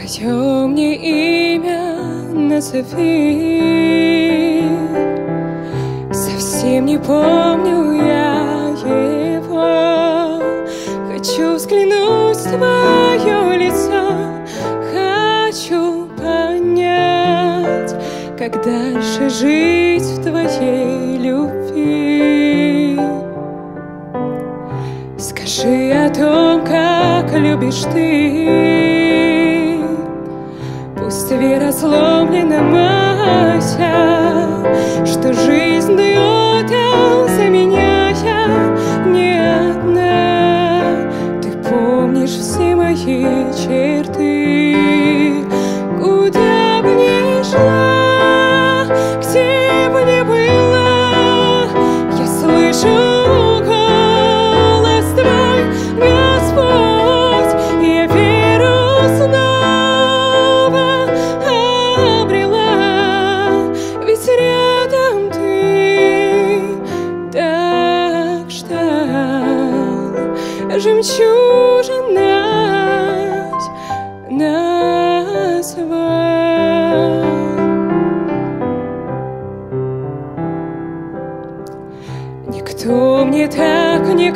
Твое мне имя назови. Совсем не помню я его. Хочу взглянуть в Твое лицо, хочу понять, как дальше жить в Твоей любви. Скажи о том, как любишь Ты. Пусть вера сломлена моя, что жизнь дает за меня я не одна. Ты помнишь все мои черты. Куда бы ни шла, где бы ни была, я слышу голос Твой, Господь. Я веру снова обрела, ведь рядом Ты так ждал. Жемчужиной назвал. Никто мне так не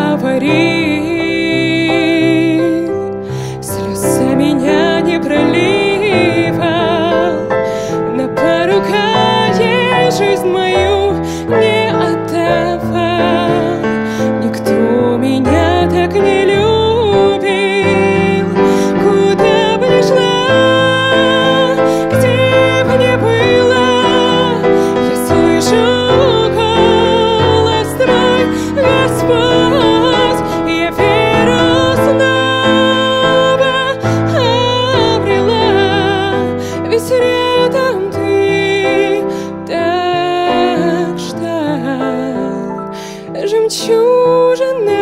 говорил, слез за меня не проливал, на поругание жизнь мою не отдавал. Никто меня так не любил. Куда бы ни шла, где бы ни была, я слышу голос Твой, Господь. Я веру снова обрела, ведь рядом Ты так ждал. Жемчужиной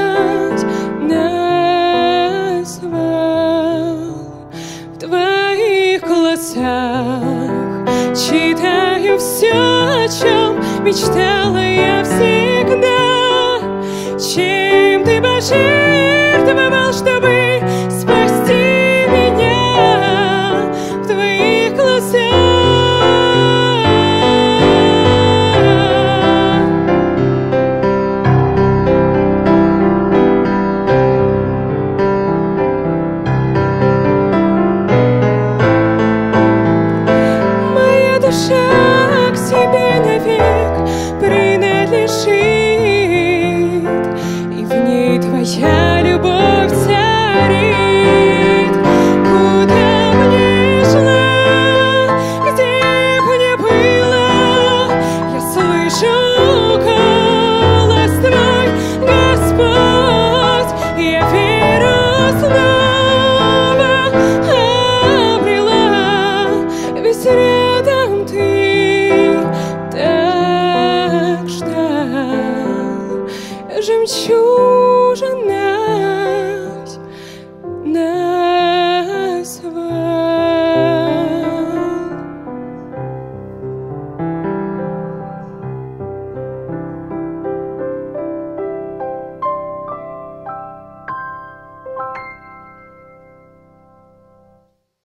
назвал. В Твоих глазах читаю все, о чем мечтала я всегда. Чем Ты пожертвовал, чтобы спасти меня. В Твоих глазах моя душа к Тебе навек принадлежит, и в ней Твоя любовь царит. Куда бы ни шла, где бы ни была, я слышу голос Твой, Господь. Я веру снова обрела, ведь рядом Ты так ждал. Жемчужиной